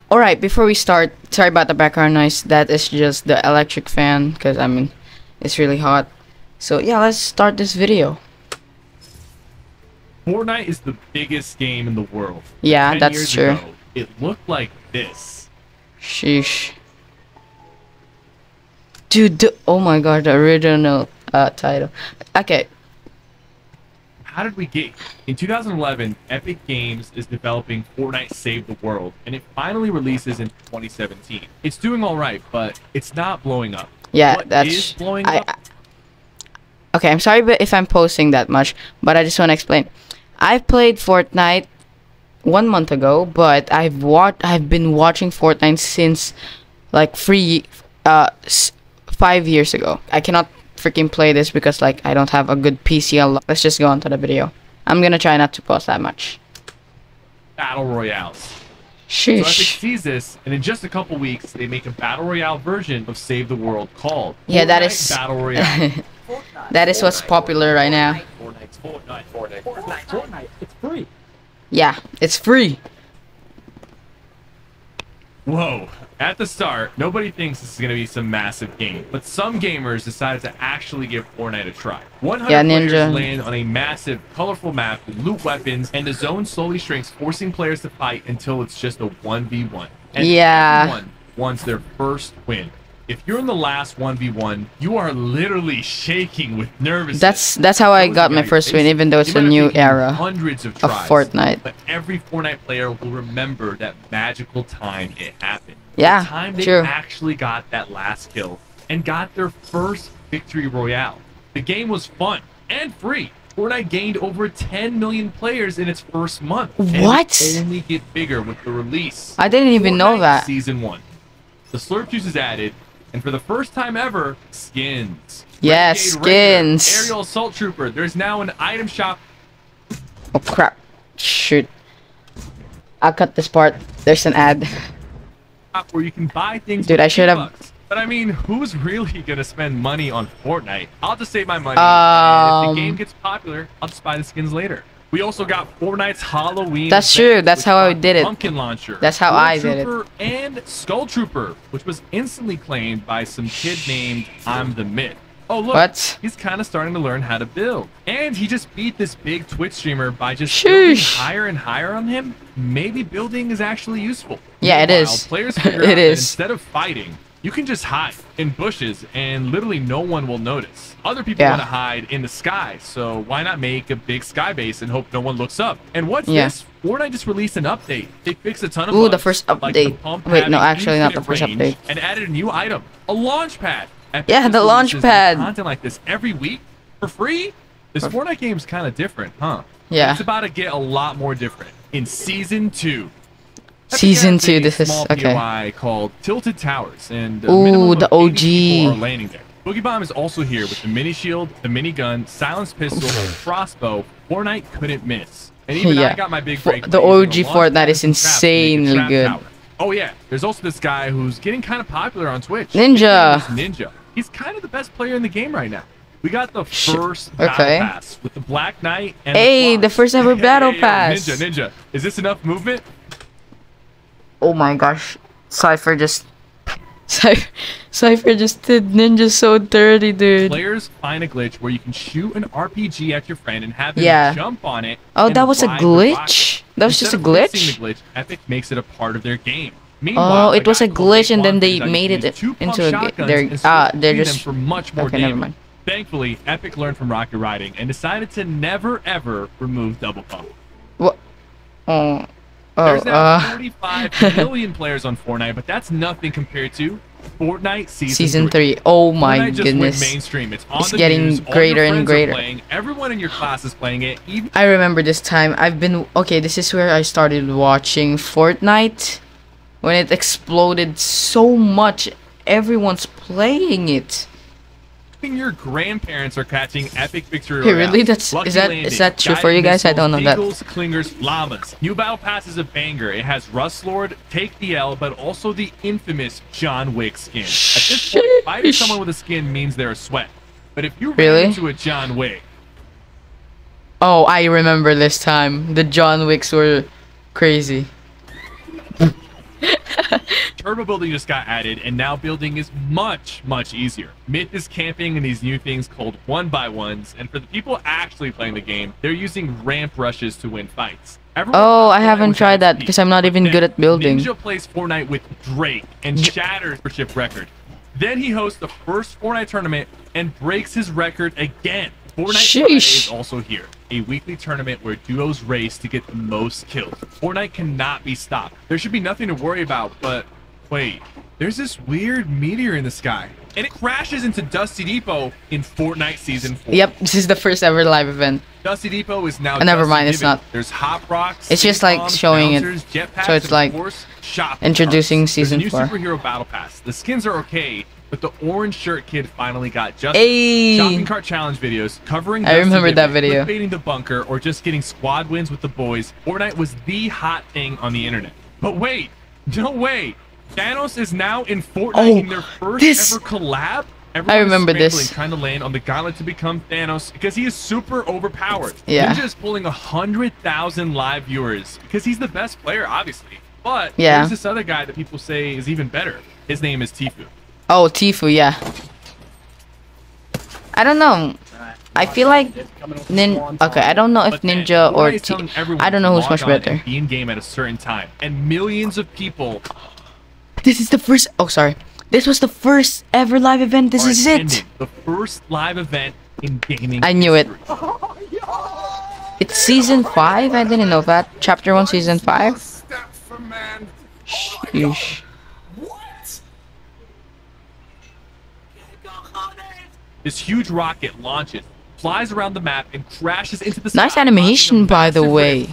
Alright, before we start, sorry about the background noise. That is just the electric fan, because I mean, it's really hot. So yeah, let's start this video. Fortnite is the biggest game in the world. Yeah, 10 that's years true. ago, it looked like this. Sheesh. Dude, oh my god, the original title. Okay. How did we get here? In 2011, Epic Games is developing Fortnite Save the World, and it finally releases in 2017. It's doing all right, but it's not blowing up. Yeah, What that's is blowing up? Okay, I'm sorry but if I'm posting that much, but I just want to explain. I've played Fortnite 1 month ago, but I've been watching Fortnite since like 5 years ago. I cannot freaking play this because like I don't have a good PC. Let's just go on to the video. I'm gonna try not to pause that much. Battle Royales. Sheesh. So Epic sees this, and in just a couple weeks, they make a Battle Royale version of Save the World called Yeah, that Fortnite is Battle Royale. that is what's popular right now. Fortnite. It's free. Yeah, it's free. Whoa. At the start, nobody thinks this is going to be some massive game, but some gamers decided to actually give Fortnite a try. 100 Yeah, players Ninja. land on a massive, colorful map with loot weapons, and the zone slowly shrinks, forcing players to fight until it's just a 1v1. And Yeah. everyone wants their first win. If you're in the last 1v1, you are literally shaking with nervousness. That's how I Those got my guys, first win, even though it's you a might have new taken era hundreds of of tries, Fortnite. but every Fortnite player will remember that magical time it happened. Yeah, The time they true. actually got that last kill and got their first victory royale. The game was fun and free. Fortnite gained over 10 million players in its first month. And What? it only get bigger with the release. I didn't even know Fortnite that. Season 1. The slurp juice is added, and for the first time ever, skins. Yeah, Renegade Ranger, skins. Aerial Assault Trooper. There's now an item shop. Oh crap. Shoot. I'll cut this part. There's an ad. Where you can buy things. Dude, for I should have- $8. But I mean, who's really gonna spend money on Fortnite? I'll just save my money. And if the game gets popular, I'll just buy the skins later. We also got Fortnite's Halloween. That's event, true, that's which how I brought did it. Pumpkin launcher. That's how Storm I did it. Trooper and Skull Trooper, which was instantly claimed by some kid named I'm the Myth. Oh look, What? he's kind of starting to learn how to build. And he just beat this big Twitch streamer by just building Sheesh. higher and higher on him. Maybe building is actually useful. Yeah, it Meanwhile, is. Players figure It out that is. instead of fighting, you can just hide in bushes and literally no one will notice. Other people Yeah. want to hide in the sky, so why not make a big sky base and hope no one looks up? And what's Yeah. this? Fortnite just released an update. They fixed a ton of Ooh, bugs, the first like the update. pump Wait, no, having actually not the infinite first range, update. and added a new item, a launch pad. Epic Yeah, just the launch releases pad. content like this every week for free. This Fortnite game's kind of different, huh? Yeah. It's about to get a lot more different in season 2. Epic Season has 2, a this is- small okay. POI called Tilted Towers, and a Ooh, minimum of the 80 OG. people are landing there. Boogie Bomb is also here with the mini shield, the mini gun, silenced pistol, and crossbow. Fortnite couldn't miss. And even Yeah. I got my big break. The by using OG a launch Fortnite pad is and some traps to make a insanely trap good. tower. Oh yeah, there's also this guy who's getting kind of popular on Twitch. Ninja. His name is Ninja. He's kind of the best player in the game right now. We got the Shit. first Okay. battle pass with the Black Knight and Hey, the Floss. first ever battle yo, pass. Ninja. Is this enough movement? Oh my gosh. Sypher just Sypher just did Ninja so dirty, dude. Players find a glitch where you can shoot an RPG at your friend and have him Yeah. jump on it. Oh, and that was a ride the rocket. glitch? That was just a Instead of fixing glitch? the glitch, Epic makes it a part of their game. Oh, Meanwhile, it was a guy called glitch and Jake then they Wong made used it 2 pump into a shotguns they're and switched they're between them just for much more okay, never damage. mind. Thankfully, Epic learned from rocket riding and decided to never ever remove double pump. What? Oh, There's now 45 million players on Fortnite, but that's nothing compared to Fortnite Season 3. Oh my Fortnite just goodness. went mainstream. It's on It's the getting news. All greater your and friends are greater. Playing. Everyone in your class is playing it. Even I remember this time. I've been okay. This is where I started watching Fortnite when it exploded so much. Everyone's playing it. your grandparents are catching epic victory Hey, royales. really? Is Lucky that landing, true for guided you guys? I don't know that. missiles, Clingers, llamas. New battle pass is a banger. It has Rust Lord, Take the L, but also the infamous John Wick skin. At this point, fighting Sheesh. someone with a skin means they're a sweat. But if you Really? ran into a John Wick, Oh, I remember this time. The John Wicks were crazy. Turbo building just got added, and now building is much, much easier. Myth is camping in these new things called 1x1s, and for the people actually playing the game, they're using ramp rushes to win fights. Oh, I haven't tried that because I'm not even good at building. Ninja plays Fortnite with Drake and shatters the ship record. Then he hosts the first Fortnite tournament and breaks his record again. Fortnite Friday is also here, a weekly tournament where duos race to get the most kills. Fortnite cannot be stopped. There should be nothing to worry about, but wait, there's this weird meteor in the sky, and it crashes into Dusty Depot in Fortnite Season 4. Yep, this is the first ever live event. Dusty Depot is now. Never mind, it's not. There's hot rocks. It's just like showing it, so it's like introducing Season 4. There's a new superhero battle pass. The skins are okay, but the orange shirt kid finally got just Hey. shopping cart challenge videos covering. I remember that video. Clickbaiting the bunker or just getting squad wins with the boys. Fortnite was the hot thing on the internet. But wait, no way. Thanos is now in Fortnite in their first ever collab. Everyone I remember this. Trying to land on the gauntlet to become Thanos because he is super overpowered. Yeah. Ninja is pulling 100,000 live viewers because he's the best player, obviously. But yeah, there's this other guy that people say is even better. His name is Tfue. Oh, Tfue, yeah. I don't know. I feel like okay, I don't know if Ninja or I don't know who's much better. Be in game at a certain time, and millions of people. This is the first. Oh, sorry. This was the first ever live event. This is it. The first live event in gaming. I knew it. It's Season 5. I didn't know that. Chapter 1, Season 5. Sheesh. This huge rocket launches, flies around the map, and crashes into the sky. Nice animation, by the way,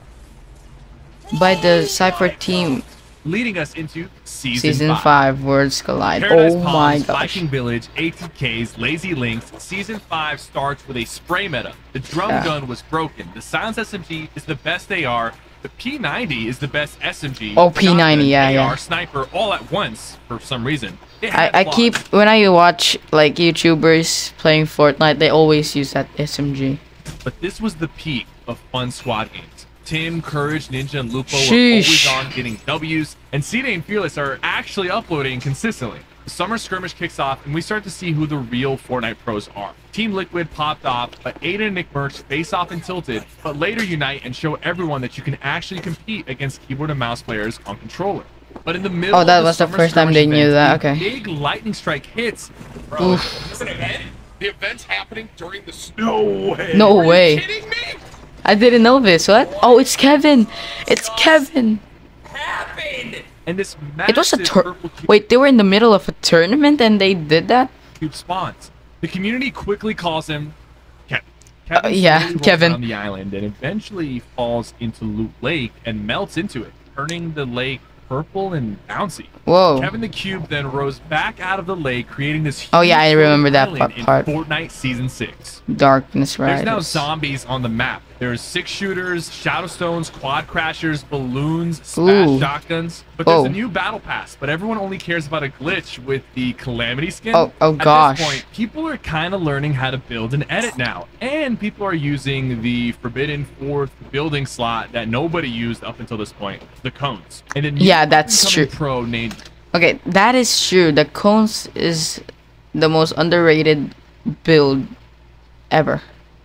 by the Sypher team. Leading us into Season 5, Worlds Collide. Paradise Oh Palms, my gosh. Viking Village, ATKs, Lazy Links. Season 5 starts with a spray meta. The drum gun was broken. The Silence SMG is the best AR. The P90 is the best SMG. Oh, P90, yeah, AR, sniper, all at once for some reason. I keep, when I watch like YouTubers playing Fortnite, they always use that SMG. But this was the peak of fun squad games. Tim, Courage, Ninja, and Lupo are always on getting W's, and C-Day and Fearless are actually uploading consistently. The summer skirmish kicks off, and we start to see who the real Fortnite pros are. Team Liquid popped off, but Aiden and Nick Merch face off and Tilted, but later unite and show everyone that you can actually compete against keyboard and mouse players on controller. But in the middle that was the first time they knew that, okay. Big lightning strike hits. Bro, is it an event? The event's happening during the No way. No Are way. you kidding me? I didn't know this. What? Oh, it's Kevin. It's Kevin. Happened. And this It was a purple cube wait, they were in the middle of a tournament and they did that? spawns. The community quickly calls him Kevin. Kevin yeah, slowly rolls Kevin. around the island and eventually falls into Loot Lake and melts into it, turning the lake purple and bouncy. Whoa. Kevin the Cube then rose back out of the lake, creating this huge Oh yeah, I remember that island part. in Fortnite Season 6. Darkness Riders. There's now zombies on the map. There's 6 shooters, Shadowstones, Quad Crashers, Balloons, Smash Shotguns. But there's a new battle pass, but everyone only cares about a glitch with the Calamity skin. Oh gosh. At this point, people are kind of learning how to build and edit now. And people are using the Forbidden 4th building slot that nobody used up until this point, the cones. And then yeah, that's true. Pro named Okay, that is true. The cones is the most underrated build ever.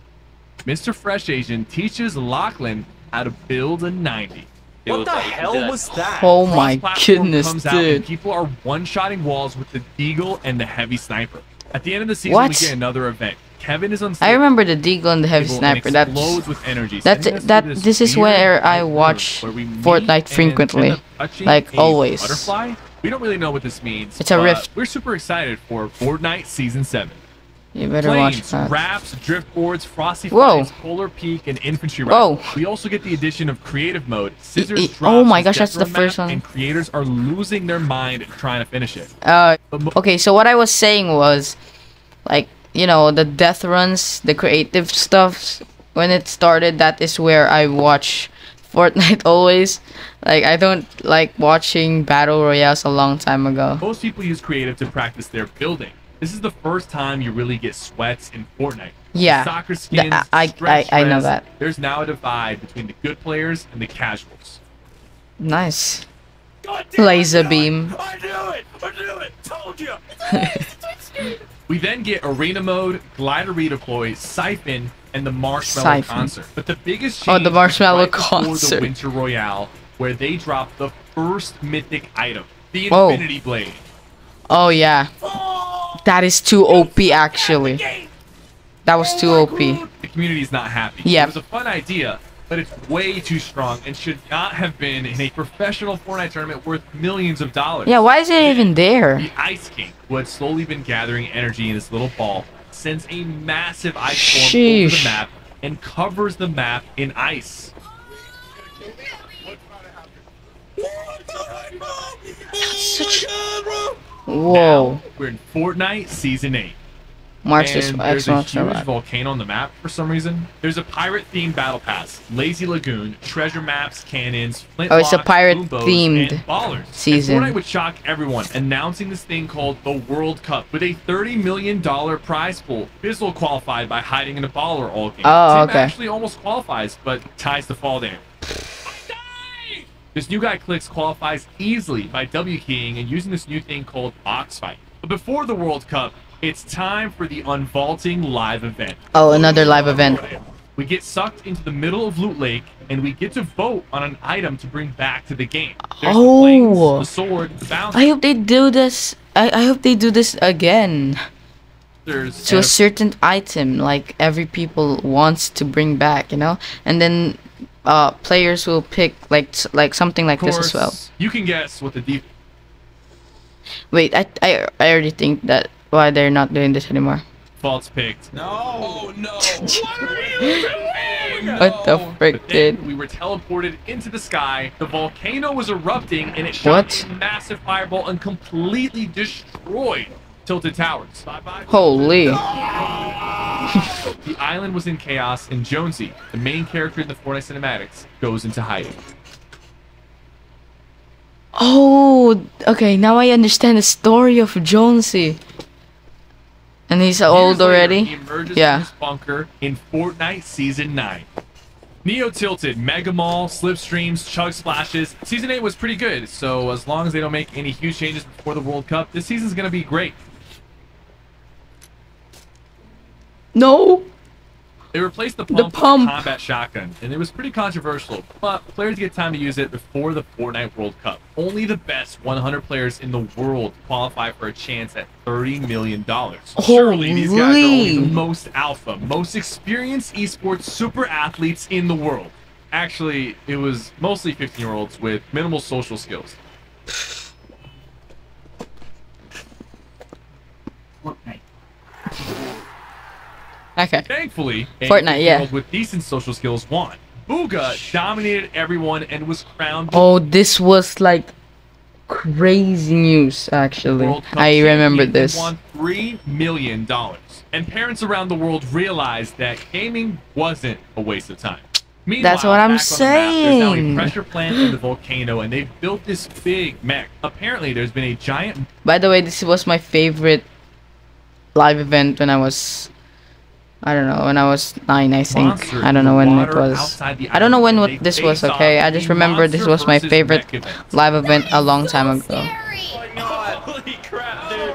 Mr. Fresh Asian teaches Lachlan how to build a 90. What the hell was that? Oh my Cross-platform goodness, comes out and dude. people are one-shotting walls with the Deagle and the Heavy Sniper. At the end of the season, we get another event. Kevin is on I remember the Deagle and the Heavy Sniper. That's with energy. this is where I watch Fortnite frequently. Like always. Butterfly? We don't really know what this means. It's a rift. We're super excited for Fortnite Season 7. You better watch that. Rafts, driftboards, frosty flies, polar peak, and infantry rifles. We also get the addition of creative mode. Scissors drops, oh my gosh, that's the first one. And creators are losing their mind trying to finish it. Okay, so what I was saying was, like, you know, the death runs, the creative stuff. When it started, that is where I watch Fortnite always. Like, I don't like watching battle royales a long time ago. Most people use creative to practice their building. This is the first time you really get sweats in Fortnite. Yeah, Soccer skins, I know that. There's now a divide between the good players and the casuals. Nice. Laser beam. I knew it! I knew it! Told you! We then get arena mode, glider redeploy, siphon, and the marshmallow Siphon. concert. But the biggest Oh, change the marshmallow is right before concert. the winter royale, where they drop the first mythic item, the Oh. Infinity Blade. Oh yeah. That is too OP actually. That was too OP. The community is not happy. Yeah. It was a fun idea, but it's way too strong and should not have been in a professional Fortnite tournament worth millions of dollars. Yeah, why is it even there? The Ice King, who had slowly been gathering energy in this little ball, sends a massive ice storm over the Sheesh. map and covers the map in ice. Such... Whoa. Now, we're in Fortnite Season 8. March this And there's a Xbox huge Live. volcano on the map for some reason. There's a pirate-themed battle pass, lazy lagoon, treasure maps, cannons, flintlocks, Oh, it's a boombows, pirate-themed and ballers. season. And Fortnite would shock everyone, announcing this thing called the World Cup with a $30 million prize pool. Fizzle qualified by hiding in a baller all game. Oh, Tim okay. actually almost qualifies, but ties the fall down. This new guy Clicks qualifies easily by W keying and using this new thing called Box Fight. But before the World Cup, it's time for the Unvaulting live event. Oh, another live event. We get sucked into the middle of Loot Lake, and we get to vote on an item to bring back to the game. There's the Oh. planes, the sword, the I hope they do this. I hope they do this again. bouncers, To a and certain item like every people wants to bring back, you know? And then players will pick like something like of this course, as well. you can guess what the deep. Wait, I already think that why they're not doing this anymore. Defaults picked. No! Oh no! What are you doing? What the frick, But then dude? we were teleported into the sky. The volcano was erupting, and it shot What? a massive fireball and completely destroyed Tilted Towers. Bye-bye. Holy. The island was in chaos, and Jonesy, the main character in the Fortnite cinematics, goes into hiding. Oh, okay, now I understand the story of Jonesy. And he's old Years later, already? He emerges Yeah. from his bunker in Fortnite Season 9. Neo Tilted, Mega Mall, Slipstreams, Chug Splashes. Season 8 was pretty good, so as long as they don't make any huge changes before the World Cup, this season's gonna be great. No. They replaced the The pump, pump. with combat shotgun, and it was pretty controversial, but players get time to use it before the Fortnite World Cup. Only the best 100 players in the world qualify for a chance at $30 million. Surely these guys are only the Holy. most alpha, most experienced esports super athletes in the world. Actually, it was mostly 15-year-olds with minimal social skills. Okay. Thankfully, a Fortnite, yeah. 15-year-old with decent social skills won. Booga dominated everyone and was crowned Oh, this was like crazy news actually. World Cup I remember champion this. and won $3 million. And parents around the world realized that gaming wasn't a waste of time. Meanwhile, That's what I'm back on the map, there's now a saying. pressure plant in the volcano, and they've built this big mech. Apparently, there's been a giant By the way, this was my favorite live event when I was, I don't know, when I was 9, I think. monster I don't know in the when it water was. outside the I don't know island, when and what they this was, face okay? off I just a remember this monster was my versus favorite mech event. live event a long time ago. Holy crap, dude!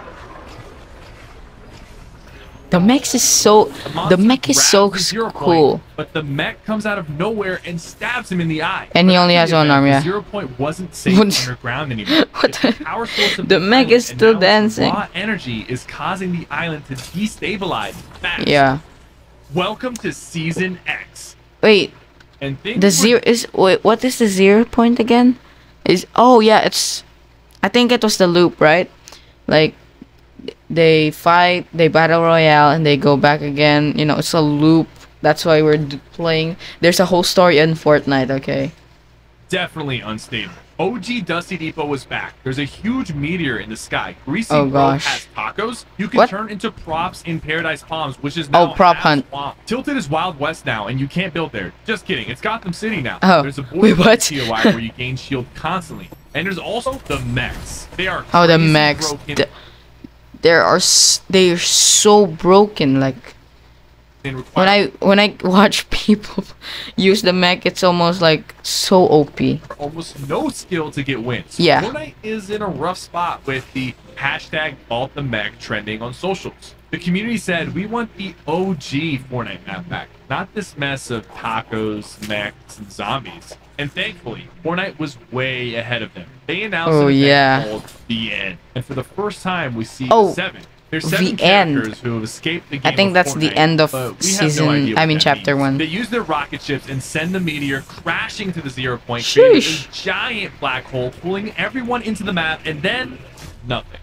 The mech is so, the mech is so grabs the 0 point, cool. but the mech comes out of nowhere and stabs him in the eye. And he But only after has the one event, arm, the yeah. 0 point wasn't safe What? underground anymore. What The the- power source of the mech island, is and still now its dancing. Raw energy is causing the island to destabilize fast. Yeah. Welcome to Season X. Wait, And things the were zero is, wait, what is the 0 point again? Is, oh yeah, it's, I think it was the loop, right? Like, they fight, they battle royale, and they go back again. You know, it's a loop. That's why we're playing. There's a whole story in Fortnite, okay? definitely unstable. OG Dusty Depot was back. There's a huge meteor in the sky. Greasy Oh, Bro gosh. has tacos. You can What? turn into props in Paradise Palms, which is now prop half hunt. swamp. Tilted is Wild West now, and you can't build there. Just kidding. It's Gotham City now. Oh, There's a wait, what? TOI where you gain shield constantly. And there's also the mechs. They are Oh, the crazy mechs. broken. They're so broken, like, When I watch people use the mech, it's almost like so OP. Almost no skill to get wins. Yeah. Fortnite is in a rough spot with the hashtag #VaultTheMech trending on socials. The community said, we want the OG Fortnite map back, not this mess of tacos, mechs, and zombies. And thankfully, Fortnite was way ahead of them. They announced an event called The End. And for the first time, we see seven. There's 7 characters who have escaped the game. I think that's Fortnite, the end of season. chapter 1. They use their rocket ships and send the meteor crashing to the 0 point, creating a giant black hole, pulling everyone into the map, and then nothing.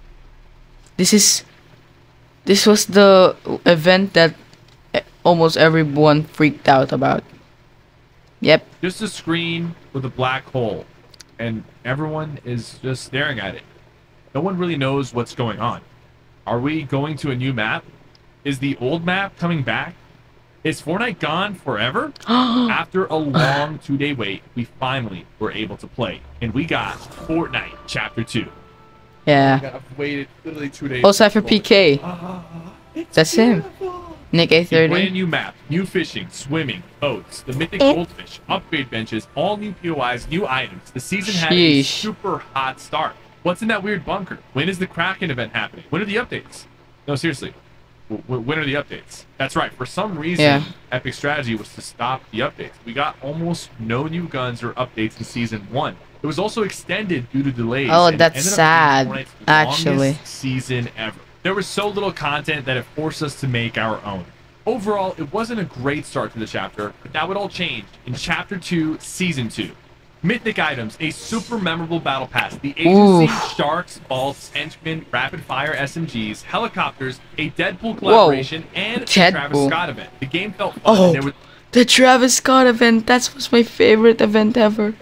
This was the event that almost everyone freaked out about. Yep. Just a screen with a black hole, and everyone is just staring at it. No one really knows what's going on. Are we going to a new map? Is the old map coming back? Is Fortnite gone forever? After a long 2-day wait, we finally were able to play, and we got Fortnite Chapter 2. Yeah. I've waited literally 2 days. Oh, Sypher Pk. That's him. Nick A A30. brand new map, new fishing, swimming, boats, the mythic goldfish, upgrade benches, all new POIs, new items. The season had a super hot start. What's in that weird bunker? When is the Kraken event happening? When are the updates? No, seriously. When are the updates? That's right. For some reason, Epic's strategy was to stop the updates. We got almost no new guns or updates in Season 1. It was also extended due to delays. Oh, that's sad, actually. Season ever. There was so little content that it forced us to make our own. Overall, it wasn't a great start to the chapter, but that would all change in Chapter 2, Season 2. Mythic items, a super memorable battle pass, the agency, sharks, vaults, henchmen, rapid fire SMGs, helicopters, a Deadpool collaboration, and a Travis Scott event. The game felt fun. The Travis Scott event, that was my favorite event ever.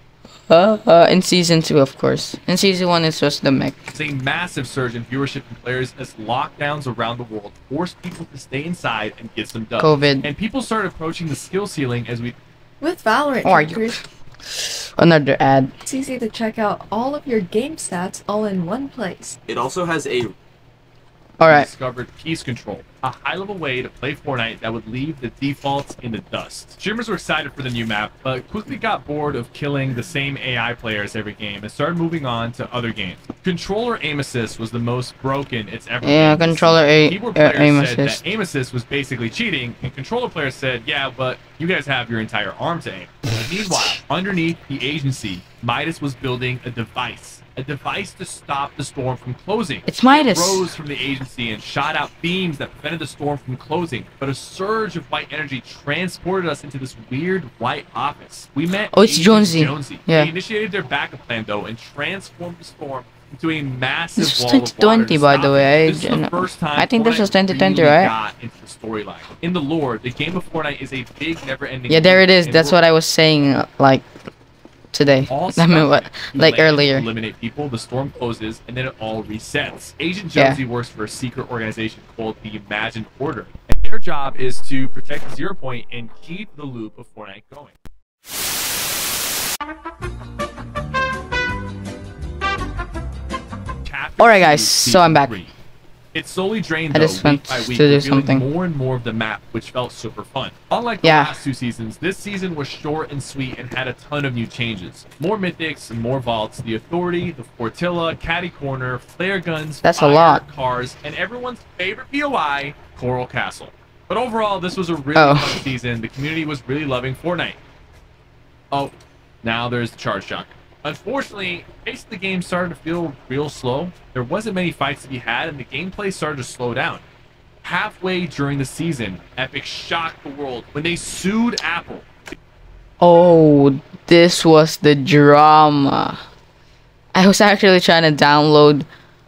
In Season 2, of course. In Season 1, it was the mech. It's a massive surge in viewership and players as lockdowns around the world forced people to stay inside and get some dubs. COVID. And people started approaching the skill ceiling as we... With Valorant trackers, another ad. it's easy to check out all of your game stats all in one place. It also has a discovered Peace Control, a high-level way to play Fortnite that would leave the defaults in the dust. Streamers were excited for the new map, but quickly got bored of killing the same AI players every game and started moving on to other games. Controller aim assist was the most broken it's ever been. Yeah, controller Keyboard players aim said assist. that aim assist was basically cheating, and controller players said, yeah, but you guys have your entire arm to aim. Meanwhile, underneath the agency, Midas was building a device to stop the storm from closing. It's Midas. It rose from the agency and shot out beams that prevented the storm from closing, but a surge of white energy transported us into this weird white office. We met it's Jonesy. Yeah. They initiated their backup plan though and transformed the storm into a massive this was wall of water 2020, by the way. This is the first time I think this was Fortnite 2020, really right? got into the storyline. In the lore, the game of Fortnite is a big, never-ending. Yeah, there it is. That's what I was saying, like, today. I mean, what, like earlier. Eliminate people, the storm closes, and then it all resets. Agent Jonesy works for a secret organization called the Imagined Order, and their job is to protect the 0 point and keep the loop of Fortnite going. Alright guys, so I'm back. It slowly drained I though, just went week by week, to do revealing something. more and more of the map, which felt super fun. Unlike the last 2 seasons, this season was short and sweet and had a ton of new changes. More mythics and more vaults, the Authority, the Fortilla, Caddy Corner, flare guns, that's fire, a lot. Cars, and everyone's favorite POI, Coral Castle. But overall, this was a really fun season. The community was really loving Fortnite. Oh, now there's the charge shotgun. Unfortunately, the pace of the game started to feel real slow. There wasn't many fights to be had, and the gameplay started to slow down. Halfway during the season, Epic shocked the world when they sued Apple. Oh, this was the drama. I was actually trying to download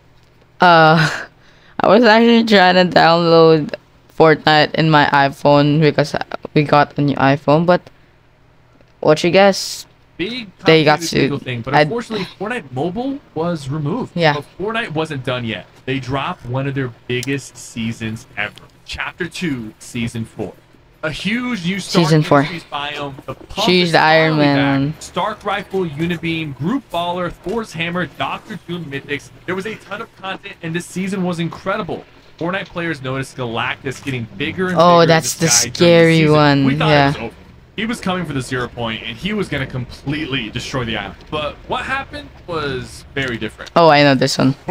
Fortnite in my iPhone because we got a new iPhone, but what you guess? They got sued. Thing, but unfortunately, Fortnite Mobile was removed. Yeah. But Fortnite wasn't done yet. They dropped one of their biggest seasons ever. Chapter 2, Season 4. A huge new Season 4. biome. She's the Iron Man. Stark Rifle, Unibeam, Group Baller, Thor's Hammer, Doctor Doom Mythics. There was a ton of content, and this season was incredible. Fortnite players noticed Galactus getting bigger and Oh, bigger in that's the sky during scary season. one, We thought yeah. it was over. He was coming for the 0 point, and he was going to completely destroy the island. But what happened was very different. Oh, I know this one.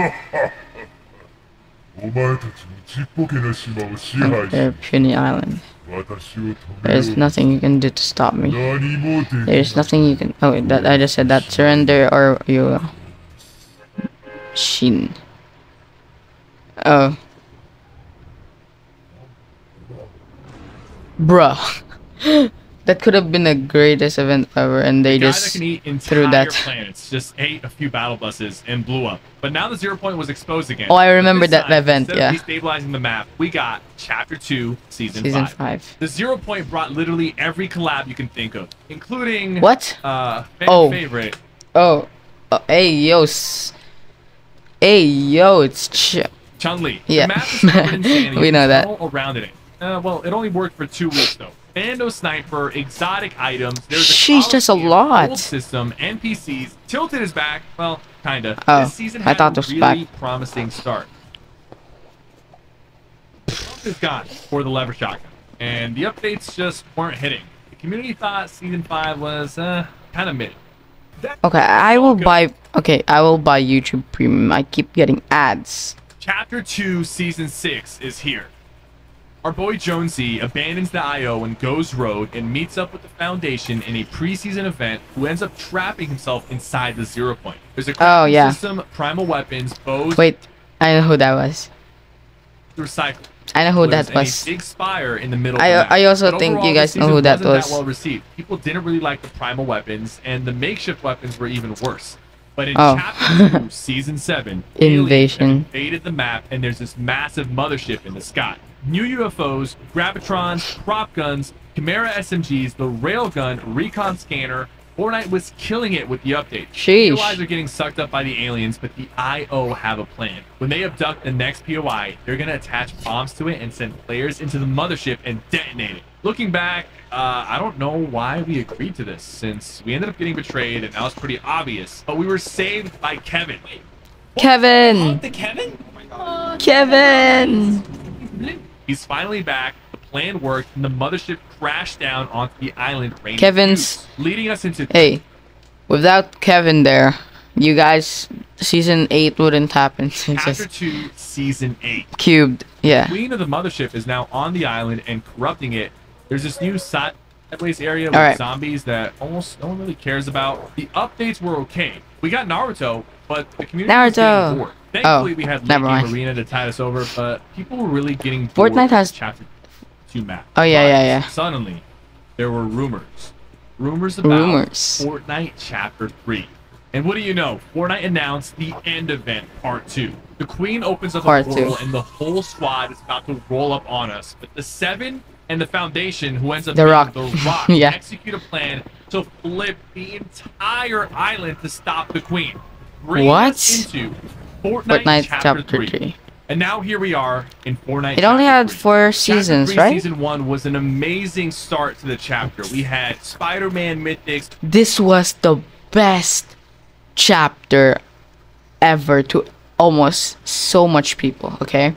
お前たちのちっぽけな島を支配し They're Puny Island. 私を止めよ There's う nothing you can do to stop me. 何もできない There's nothing you can. Oh, that I just said that. Surrender or you. Shin. Oh. Bruh. That could have been the greatest event ever, and they The guy just that can eat threw entire that. planets just ate a few battle buses and blew up. But now the 0 point was exposed again. Oh, I But remember this that time, event, instead of yeah. destabilizing the map, we got Chapter 2, Season Season 5. 5. The 0 point brought literally every collab you can think of, including What? Fan Oh. favorite. Oh. Hey, yo. Hey, yo, it's Chun-Li. Yeah. The map is covered in sand. We know that. All around it. Well, it only worked for 2 weeks though. Bando sniper, exotic items. There's a Sheesh, that's a Coliseum, lot. gold system, NPCs. Tilted is back. Well, kinda. Oh, This season I had thought a it was really back. promising start. Trump is gone for the lever shotgun, and the updates just weren't hitting. The community thought season 5 was kind of mid. Okay, I will buy. Okay, I will buy YouTube Premium. I keep getting ads. Chapter 2, Season 6 is here. Our boy Jonesy abandons the IO and goes rogue and meets up with the Foundation in a preseason event, who ends up trapping himself inside the 0 point. There's a crafting yeah. system, primal weapons, bows, Wait, I know who that was. recycle. I know who There's that was. a big spire in the middle of the map. I also But think overall, you guys this know who season that wasn't was. well received. People didn't really like the primal weapons, and the makeshift weapons were even worse. But in Oh. Chapter 2, Season 7, aliens Invasion. have invaded the map, and there's this massive mothership in the sky. New UFOs, Gravitrons, prop guns, Chimera SMGs, the railgun, recon scanner. Fortnite was killing it with the update. Sheesh. POIs are getting sucked up by the aliens, but the IO have a plan. When they abduct the next POI, they're going to attach bombs to it and send players into the mothership and detonate it. Looking back, I don't know why we agreed to this, since we ended up getting betrayed, and that was pretty obvious. But we were saved by Kevin. Kevin. The Kevin? Oh my god. Kevin. He's finally back. The plan worked, and the mothership crashed down onto the island. Raining Kevin's- cubes, leading us into Hey, without Kevin there, you guys, season 8 wouldn't happen. It's Chapter just 2, Season 8. cubed. Yeah. Queen of the mothership is now on the island and corrupting it. There's this new sideways area with Alright. zombies that almost no one really cares about. The updates were okay. We got Naruto, but the community was Naruto. getting bored. Thankfully, Oh, we had never Late Game mind. Arena to tide us over, but people were really getting bored Fortnite with has- Chapter 2 map. Oh, yeah, But yeah, yeah. Suddenly, there were rumors. Rumors about Rumors. Fortnite Chapter 3. And what do you know? Fortnite announced the end event, Part 2. The Queen opens up Part a portal, 2. and the whole squad is about to roll up on us. But the Seven and the Foundation, who ends up The being Rock. The Rock, Yeah. execute a plan to flip the entire island to stop the Queen. Bringing What? us into Fortnite, Fortnite Chapter Chapter 3. 3. And now here we are in Fortnite. It only Chapter had 3. 4 Chapter seasons, 3, right? Season 1 was an amazing start to the chapter. We had Spider-Man mythics. This was the best chapter ever to almost so much people, okay?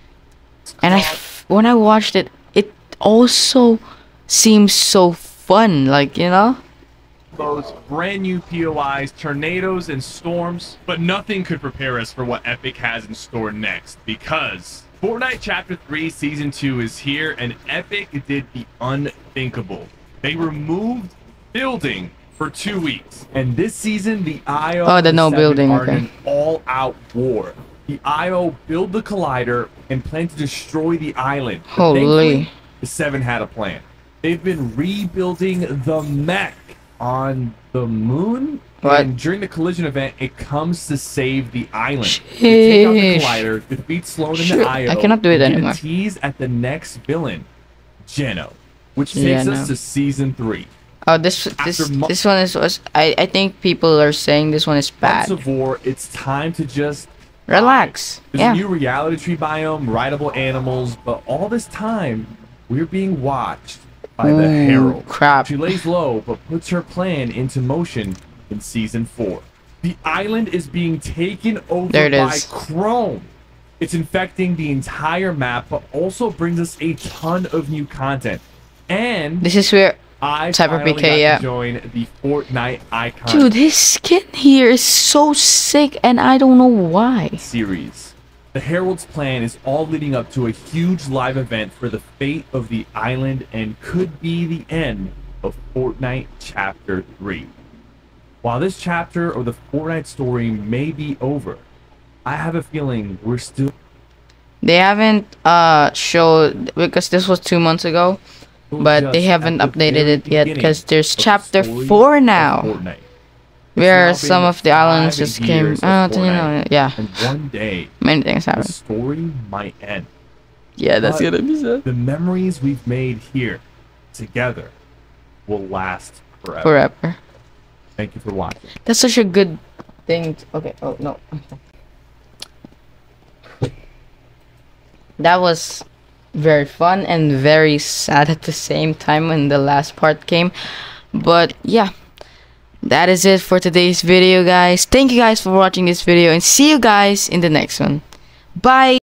And when I watched it, it also seems so fun, like, you know? Those brand new POIs, tornadoes, and storms, but nothing could prepare us for what Epic has in store next, because Fortnite Chapter 3 Season 2 is here, and Epic did the unthinkable. They removed building for 2 weeks, and this season the IO Oh, the and no Seven building, are okay. in an all-out war. The IO build the collider and plan to destroy the island. But Holy. thankfully, the Seven had a plan. They've been rebuilding the mech on the moon, What? and during the collision event, it comes to save the island. They take out the Sheesh. collider, defeat Sloan and Shit, the IO. I cannot do it and get anymore. a tease at the next villain, Geno, which takes Geno. us to Season 3. Oh, this one was I think people are saying this one is Months bad. of War, it's time to just Relax. There's Yeah. a new reality tree biome, rideable animals, but all this time, we're being watched by the Ooh, Herald. crap. She lays low, but puts her plan into motion in Season 4. The island is being taken over There it by is. Chrome. It's infecting the entire map, but also brings us a ton of new content. And This is where I Sypher finally Pk, got yeah. to join the Fortnite Icon Dude, his skin here is so sick, and I don't know why. series. The Herald's plan is all leading up to a huge live event for the fate of the island and could be the end of Fortnite Chapter 3. While this chapter of the Fortnite story may be over, I have a feeling we're still... They haven't showed, because this was 2 months ago, but they just haven't at the updated very it yet beginning because there's of the chapter story 4 of now, Fortnite. where It's now some been of the islands 5 just came years of out. You know, Fortnite, yeah, and one day many things the happen. story might end. Yeah, that's But gonna be sad. the memories we've made here together will last forever. Forever. Thank you for watching. That's such a good thing. Okay. Oh no. That was very fun and very sad at the same time when the last part came. But yeah, that is it for today's video, guys. Thank you guys for watching this video, and see you guys in the next one. Bye.